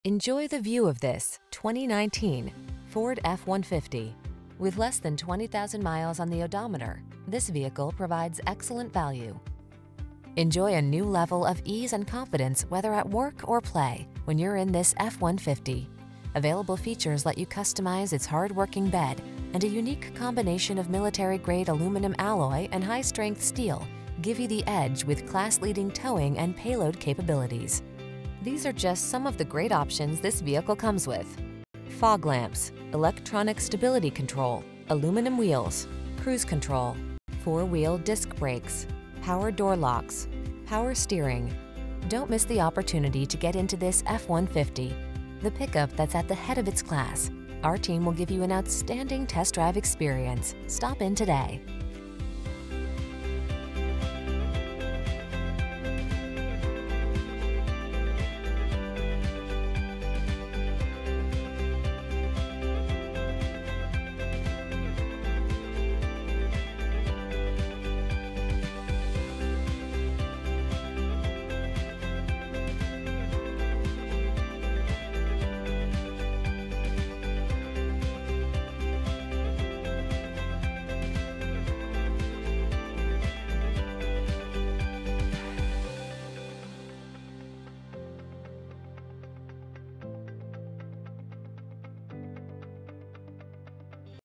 Enjoy the view of this 2019 Ford F-150. With less than 20,000 miles on the odometer, this vehicle provides excellent value. Enjoy a new level of ease and confidence whether at work or play when you're in this F-150. Available features let you customize its hard-working bed, and a unique combination of military-grade aluminum alloy and high-strength steel give you the edge with class-leading towing and payload capabilities. These are just some of the great options this vehicle comes with: fog lamps, electronic stability control, aluminum wheels, cruise control, four-wheel disc brakes, power door locks, power steering. Don't miss the opportunity to get into this F-150, the pickup that's at the head of its class. Our team will give you an outstanding test drive experience. Stop in today.